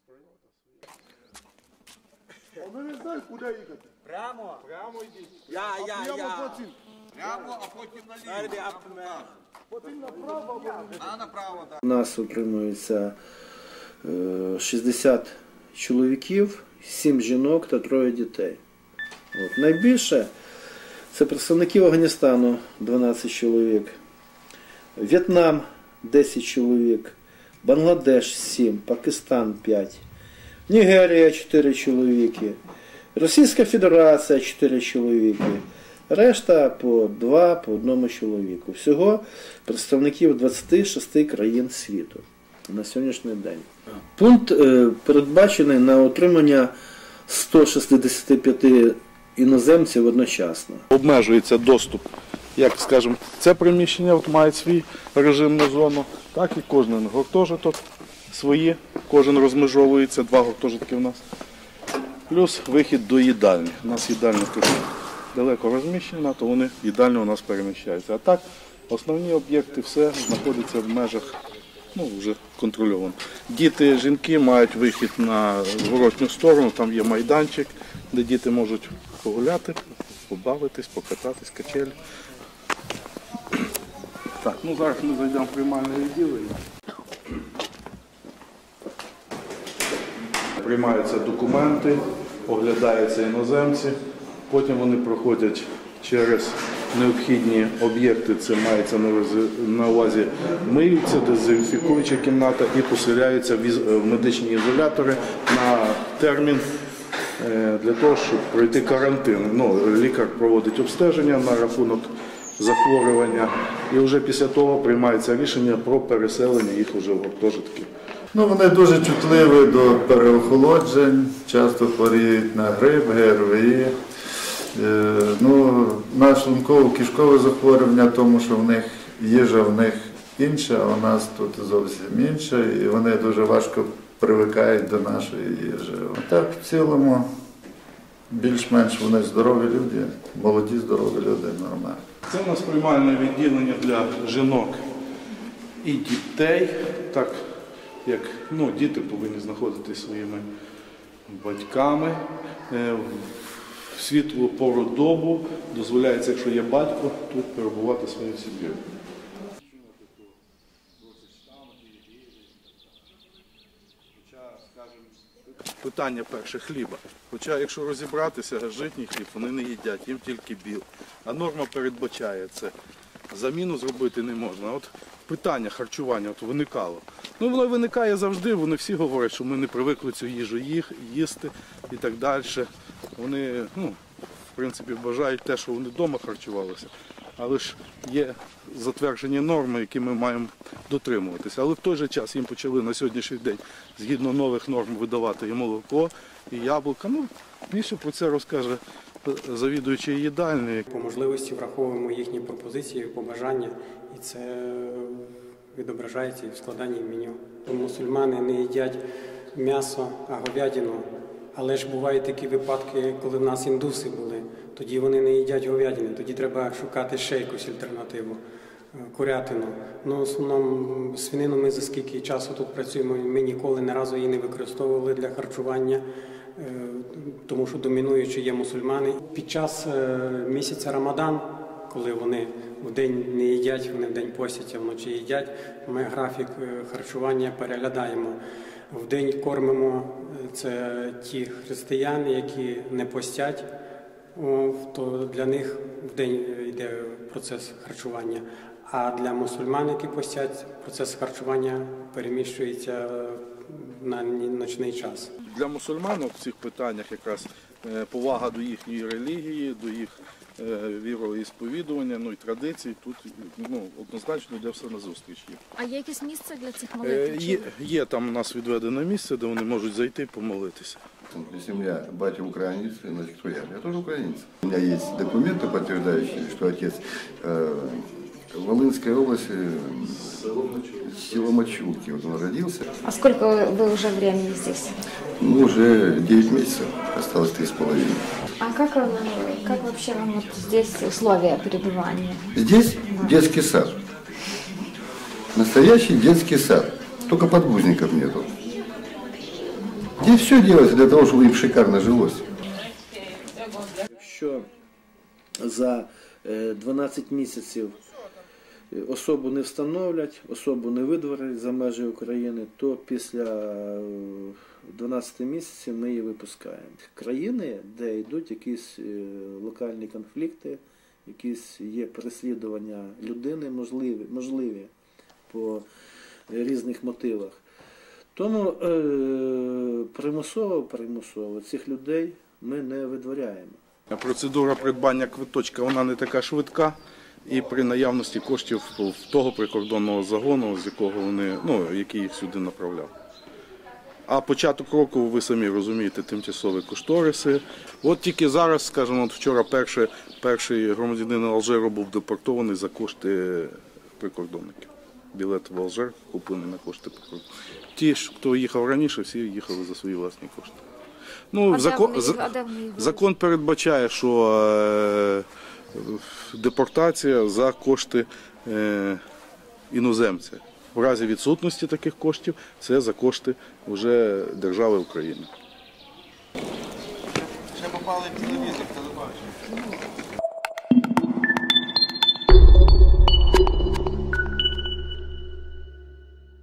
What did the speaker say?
Вони не знають, куди їхати. Прямо? Прямо йдіть. Я. Прямо, а потім наліво. Потім направо. А направо, так. У нас утримується 60 чоловіків, 7 жінок та 3 дітей. От. Найбільше це представники Афганістану 12 чоловік, В'єтнам 10 чоловік, Бангладеш 7, Пакистан 5, Нігерія 4 чоловіки, Російська Федерація 4 чоловіки, решта по 2, по 1 чоловіку. Всього представників 26 країн світу на сьогоднішній день. Пункт передбачений на отримання 165 іноземців одночасно. Обмежується доступ, як скажімо, це приміщення от має свій режимну зону, так і кожен гуртожиток свої, кожен розмежовується, 2 гуртожитки у нас. Плюс вихід до їдальні. У нас їдальня тут далеко розміщена, то вони їдально у нас переміщаються. А так, основні об'єкти, все знаходиться в межах, вже контрольовано. Діти, жінки мають вихід на зворотню сторону, там є майданчик, де діти можуть погуляти, побавитись, покататись, качелі. Так, зараз ми зайдемо в приймальне відділення. Приймаються документи, оглядаються іноземці, потім вони проходять через необхідні об'єкти, це мається на увазі миються, дезінфікуюча кімната і поселяються в медичні ізолятори на термін для того, щоб пройти карантин. Лікар проводить обстеження на рахунок захворювання і вже після того приймається рішення про переселення їх вже в гуртожитки. Вони дуже чутливі до переохолоджень, часто хворіють на грип, ГРВІ. На шлунково-кишкове захворювання, тому що в них їжа в них інша, а у нас тут зовсім інша, і вони дуже важко привикають до нашої їжі. Так, в цілому, більш-менш вони здорові люди, молоді здорові люди, нормально. Це у нас приймальне відділення для жінок і дітей, так як діти повинні знаходитися своїми батьками. В світлу пору добу дозволяється, якщо є батько, тут перебувати своєю сім'єю. Питання перше – хліба. Хоча, якщо розібратися, житній хліб вони не їдять, їм тільки біл. А норма передбачає це. Заміну зробити не можна. От питання харчування виникало. Воно виникає завжди, вони всі говорять, що ми не привикли цю їжу їсти і так далі. Вони, в принципі, бажають те, що вони вдома харчувалися. Але ж є затверджені норми, які ми маємо дотримуватися. Але в той же час їм почали на сьогоднішній день, згідно нових норм, видавати і молоко, і яблука. Більше про це розкаже завідуючий їдальні. По можливості враховуємо їхні пропозиції, побажання, і це відображається і в складанні меню. Мусульмани не їдять м'ясо, а говядину. Але ж бувають такі випадки, коли в нас індуси були, тоді вони не їдять говядини, тоді треба шукати ще якусь альтернативу, курятину. В основному свинину ми за скільки часу тут працюємо, ми ніколи ні разу її не використовували для харчування, тому що домінуючі є мусульмани. Під час місяця Рамадан, коли вони вдень не їдять, вони вдень постять, а вночі їдять, ми графік харчування переглядаємо. Вдень кормимо це ті християни, які не постять, то для них вдень йде процес харчування. А для мусульман, які постять, процес харчування переміщується на нічний час. Для мусульман в цих питаннях якраз повага до їхньої релігії, до їх віроісповідування, і традицій, тут однозначно йде все назустріч їм. А є якесь місце для цих молитв? Є там у нас відведене місце, де вони можуть зайти і помолитися. Если у меня батя украинец, значит, кто я? Я тоже украинец. У меня есть документы, подтверждающие, что отец в Волынской области, село Мачулки, вот он родился. А сколько вы уже времени здесь? Уже 9 месяцев, осталось 3,5. А как вообще вам здесь условия пребывания? Здесь детский сад. Настоящий детский сад. Только подгузников нету. Здесь все делается для того, чтобы им шикарно жилось. Якщо за 12 місяців особу не встановлять, особу не видворять за межі України, то після 12 місяців ми її випускаємо. Країни, де йдуть якісь локальні конфлікти, якісь є переслідування людини, можливі по різних мотивах. Тому примусово цих людей ми не видворяємо. Процедура придбання квиточка вона не така швидка, і при наявності коштів в того прикордонного загону, з якого вони, який їх сюди направляв. А початок року, ви самі розумієте, тимчасові кошториси. От тільки зараз, скажімо, вчора перший громадянин Алжиру був депортований за кошти прикордонників. Білет в Алжир куплений на кошти прикордонників. Ті, хто їхав раніше, всі їхали за свої власні кошти. Закон передбачає, що депортація за кошти іноземця. В разі відсутності таких коштів це за кошти вже держави України. Ще попали в телевізор, телебачення.